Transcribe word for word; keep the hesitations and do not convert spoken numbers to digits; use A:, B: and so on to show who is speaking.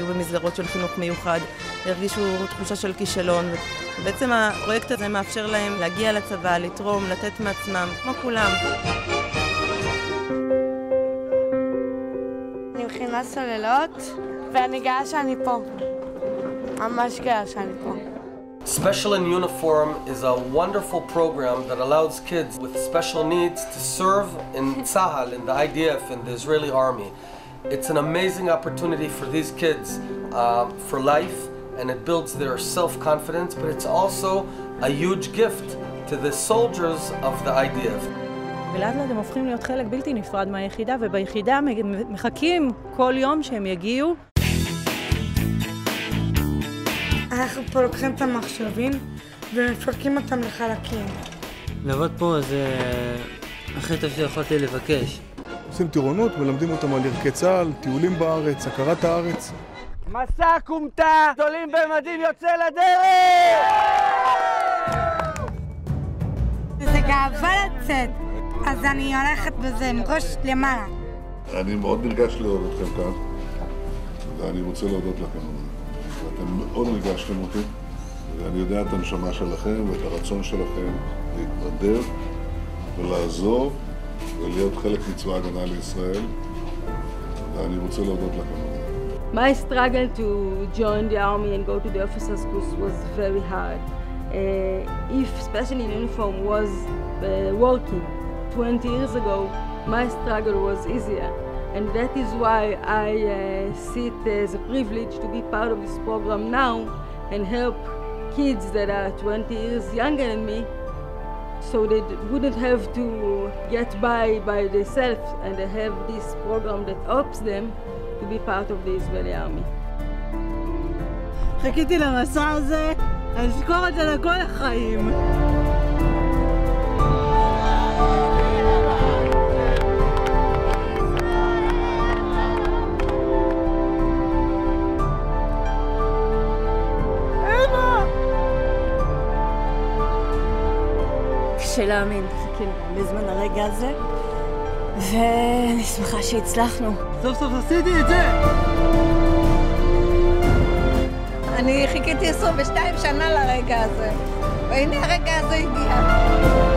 A: יהיו במסגרות של חינוך מיוחד, ירגישו תחושה של כישלון. ובעצם הפרויקט הזה מאפשר להם להגיע לצבא, לתרום, לתת מעצמם, כמו כולם.
B: אני מכינה סוללות, ואני גאה שאני פה. ממש גאה שאני פה.
C: Special in Uniform is a wonderful program that allows kids with special needs to serve in Tzahal, in the I D F, in the Israeli Army. It's an amazing opportunity for these kids uh, for life, and it builds their self-confidence, but it's also a huge gift to the soldiers of the I D F.
D: ולאט לאט הם הופכים להיות חלק בלתי נפרד מהיחידה, וביחידה מחכים כל יום שהם יגיעו.
B: אנחנו פה לוקחים את המחשבים ומפרקים אותם לחלקים.
E: לעבוד פה זה הכי טוב שיכולתי לבקש.
F: עושים טירונות, מלמדים אותם על ערכי צה"ל, טיולים בארץ, הכרת הארץ.
G: מסע קומטה, גדולים במדים יוצא לדרך!
B: זה גאווה לצאת, אז אני הולכת בזה עם ראש למעלה.
H: אני מאוד נרגש לראות אתכם כאן, ואני רוצה להודות לכם. אתם מאוד ריגשתם אותי, ואני יודע את הנשמה שלכם ואת הרצון שלכם להתנדב ולעזור ולהיות חלק מצבא ההגנה לישראל, ואני רוצה להודות לכם.
D: My struggle to join the army and go to the officers' school was very hard. Uh, if Special in Uniform was uh, working twenty years ago, my struggle was easier. And that is why I uh, see it as a privilege to be part of this program now and help kids that are twenty years younger than me, so they wouldn't have to get by by themselves, and they have this program that helps them to be part of the Israeli army.
B: חיכיתי למסע הזה, אני אזכור את זה לכל החיים.
D: קשה להאמין, חיכינו בזמן הרגע הזה, ואני שמחה שהצלחנו.
G: סוף סוף עשיתי את זה!
B: אני חיכיתי עשרים ושתיים שנה לרגע הזה, והנה הרגע הזה הגיע.